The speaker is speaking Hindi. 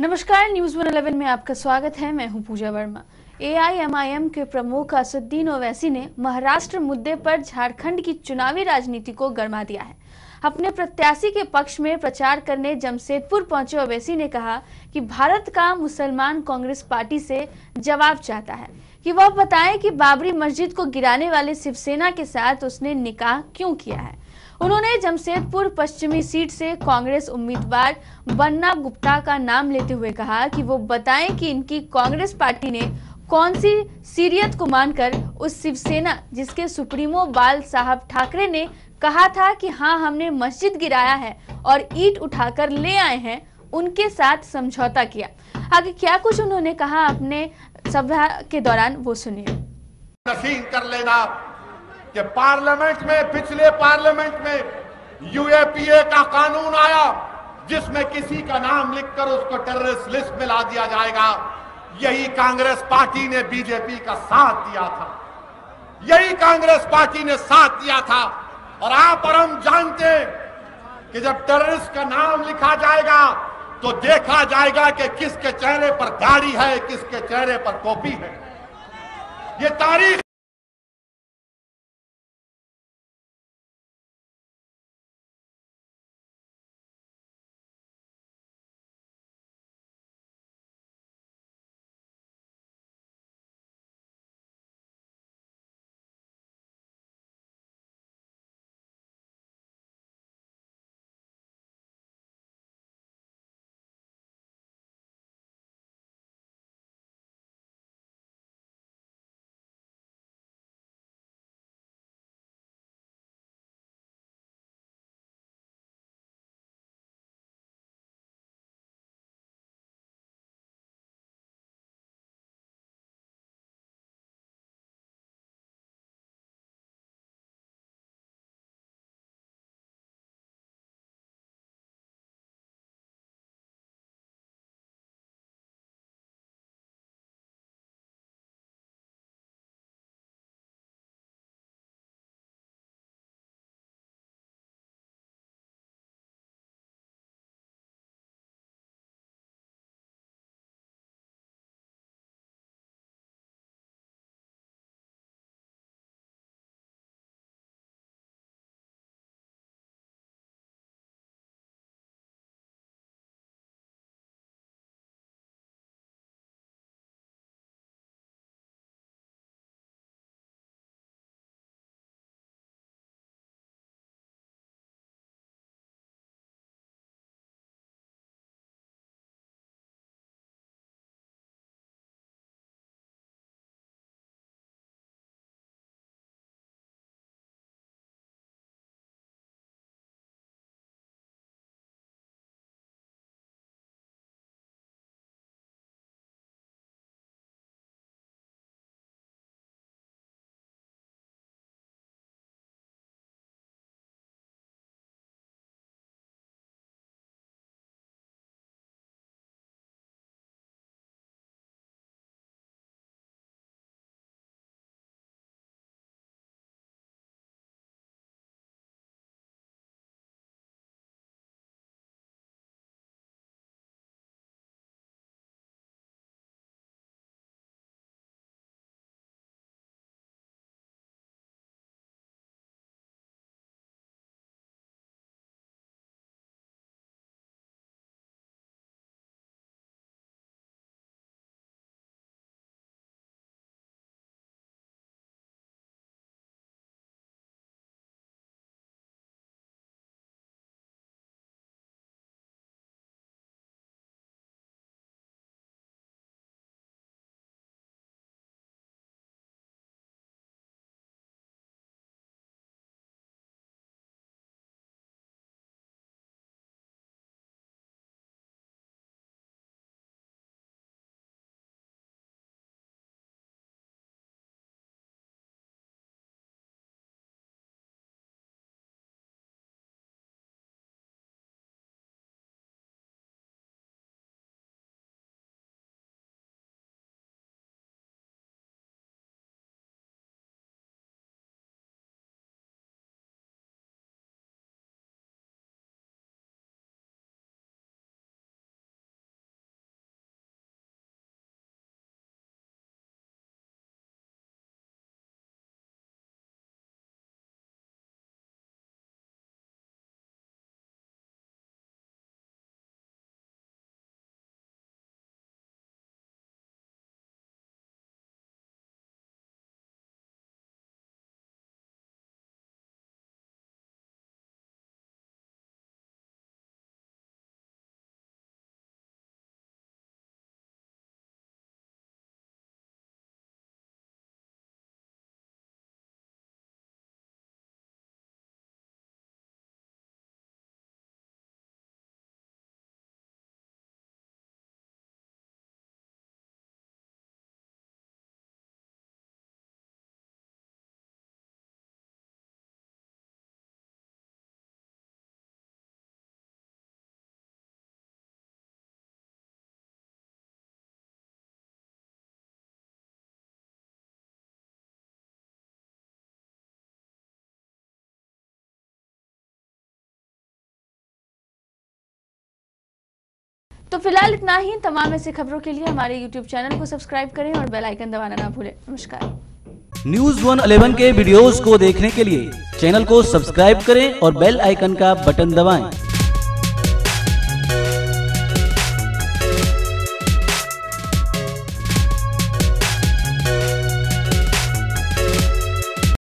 नमस्कार, न्यूज 111 में आपका स्वागत है। मैं हूं पूजा वर्मा। एआईएमआईएम के प्रमुख असदुद्दीन ओवैसी ने महाराष्ट्र मुद्दे पर झारखंड की चुनावी राजनीति को गरमा दिया है। अपने प्रत्याशी के पक्ष में प्रचार करने जमशेदपुर पहुंचे ओवैसी ने कहा कि भारत का मुसलमान कांग्रेस पार्टी से जवाब चाहता है कि वह बताएं कि बाबरी मस्जिद को गिराने वाले शिवसेना के साथ उसने निकाह क्यों किया है। उन्होंने जमशेदपुर पश्चिमी सीट से कांग्रेस उम्मीदवार बन्ना गुप्ता का नाम लेते हुए कहा कि वो बताएं कि इनकी कांग्रेस पार्टी ने कौन सी सीरियत को मानकर उस शिवसेना जिसके सुप्रीमो बाल साहब ठाकरे ने कहा था कि हाँ हमने मस्जिद गिराया है और ईंट उठाकर ले आए हैं, उनके साथ समझौता किया। आगे क्या कुछ उन्होंने कहा अपने सभा के दौरान, वो सुनिए। नसीन कर लेना कि पार्लियामेंट में, पिछले पार्लियामेंट में यूएपीए का कानून आया जिसमें किसी का नाम लिखकर उसको टेररिस्ट लिस्ट में ला दिया जाएगा। यही कांग्रेस पार्टी ने बीजेपी का साथ दिया था, यही कांग्रेस पार्टी ने साथ दिया था। और आप और हम जानते हैं कि जब टेररिस्ट का नाम लिखा जाएगा तो देखा जाएगा कि किसके चेहरे पर दाढ़ी है, किसके चेहरे पर टोपी है। ये तारीख तो फिलहाल इतना ही। तमाम ऐसी खबरों के लिए हमारे YouTube चैनल को सब्सक्राइब करें और बेल आइकन दबाना ना भूलें। नमस्कार। News One 11 के वीडियोस को देखने के लिए चैनल को सब्सक्राइब करें और बेल आइकन का बटन दबाएं।